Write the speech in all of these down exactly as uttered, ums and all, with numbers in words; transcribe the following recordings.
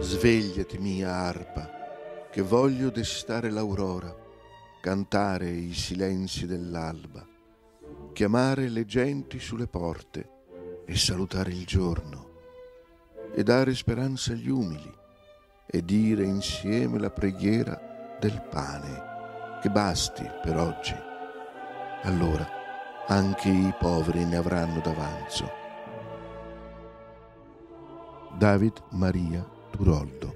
Svegliati, mia arpa, che voglio destare l'aurora, cantare i silenzi dell'alba, chiamare le genti sulle porte e salutare il giorno, e dare speranza agli umili, e dire insieme la preghiera del pane, che basti per oggi. Allora anche i poveri ne avranno d'avanzo. David Maria Turoldo.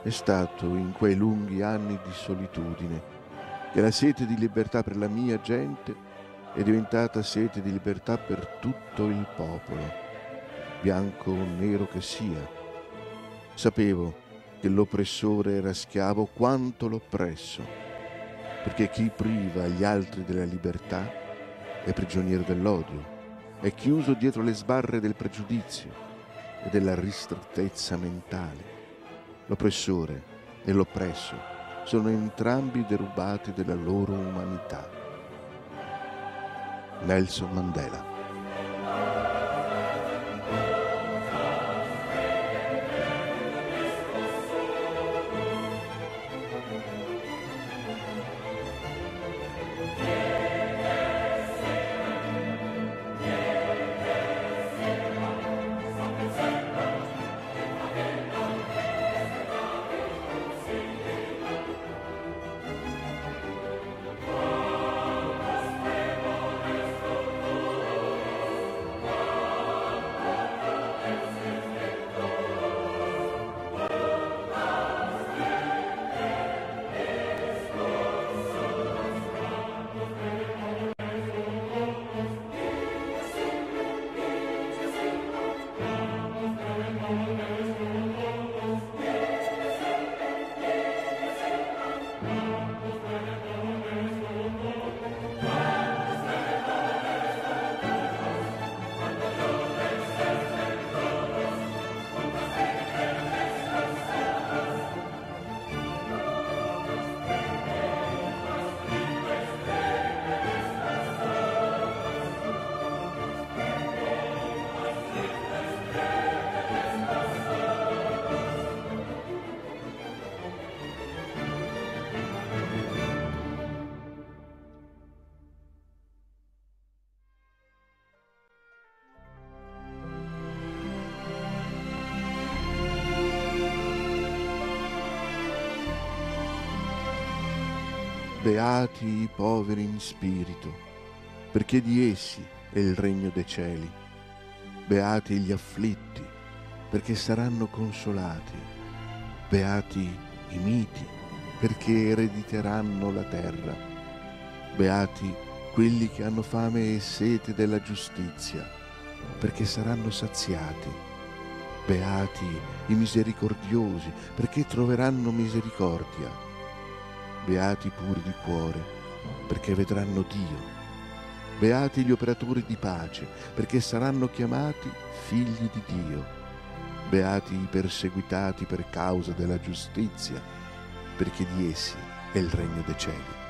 È stato in quei lunghi anni di solitudine che la sete di libertà per la mia gente è diventata sete di libertà per tutto il popolo, bianco o nero che sia. Sapevo che l'oppressore era schiavo quanto l'oppresso, perché chi priva gli altri della libertà è prigioniero dell'odio, è chiuso dietro le sbarre del pregiudizio e della ristrettezza mentale. L'oppressore e l'oppresso sono entrambi derubati della loro umanità. Nelson Mandela. Beati i poveri in spirito, perché di essi è il regno dei cieli. Beati gli afflitti, perché saranno consolati. Beati i miti, perché erediteranno la terra. Beati quelli che hanno fame e sete della giustizia, perché saranno saziati. Beati i misericordiosi, perché troveranno misericordia. Beati i puri di cuore, perché vedranno Dio. Beati gli operatori di pace, perché saranno chiamati figli di Dio. Beati i perseguitati per causa della giustizia, perché di essi è il regno dei cieli.